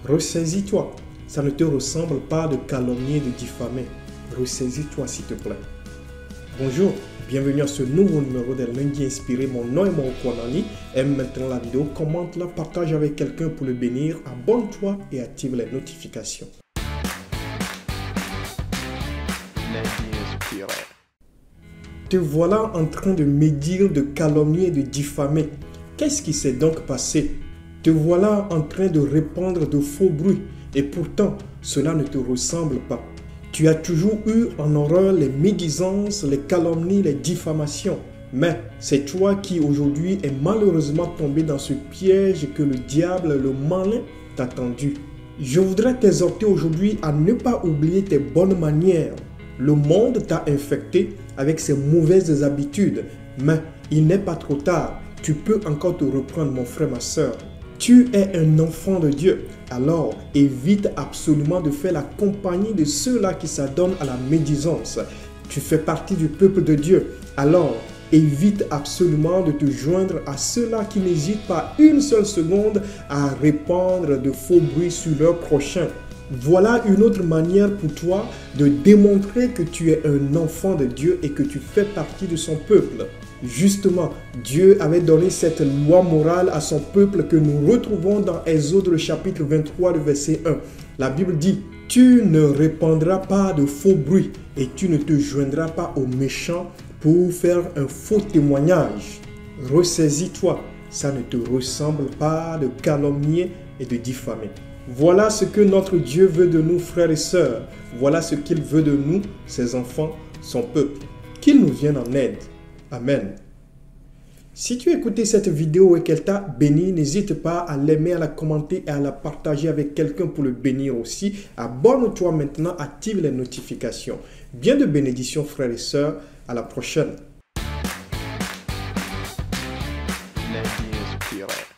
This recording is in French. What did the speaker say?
Ressaisis-toi. Ça ne te ressemble pas de calomnier, de diffamer. Ressaisis-toi s'il te plaît. Bonjour, bienvenue à ce nouveau numéro de Lundi Inspiré. Mon nom est Moroko Anani. Aime maintenant la vidéo, commente-la, partage avec quelqu'un pour le bénir. Abonne-toi et active les notifications. Lundi Inspiré. Te voilà en train de médire, de calomnier, de diffamer. Qu'est-ce qui s'est donc passé? Te voilà en train de répandre de faux bruits et pourtant cela ne te ressemble pas. Tu as toujours eu en horreur les médisances, les calomnies, les diffamations. Mais c'est toi qui aujourd'hui est malheureusement tombé dans ce piège que le diable, le malin, t'a tendu. Je voudrais t'exhorter aujourd'hui à ne pas oublier tes bonnes manières. Le monde t'a infecté avec ses mauvaises habitudes, mais il n'est pas trop tard. Tu peux encore te reprendre, mon frère, ma soeur. Tu es un enfant de Dieu, alors évite absolument de faire la compagnie de ceux-là qui s'adonnent à la médisance. Tu fais partie du peuple de Dieu, alors évite absolument de te joindre à ceux-là qui n'hésitent pas une seule seconde à répandre de faux bruits sur leur prochain. Voilà une autre manière pour toi de démontrer que tu es un enfant de Dieu et que tu fais partie de son peuple. Justement, Dieu avait donné cette loi morale à son peuple que nous retrouvons dans Exode le chapitre 23, le verset 1. La Bible dit, « Tu ne répandras pas de faux bruits et tu ne te joindras pas aux méchants pour faire un faux témoignage. » Ressaisis-toi, ça ne te ressemble pas de calomnier et de diffamer. Voilà ce que notre Dieu veut de nous, frères et sœurs. Voilà ce qu'il veut de nous, ses enfants, son peuple. Qu'il nous vienne en aide. Amen. Si tu as écouté cette vidéo et qu'elle t'a béni, n'hésite pas à l'aimer, à la commenter et à la partager avec quelqu'un pour le bénir aussi. Abonne-toi maintenant, active les notifications. Bien de bénédictions, frères et sœurs. À la prochaine. Lundi Inspiré.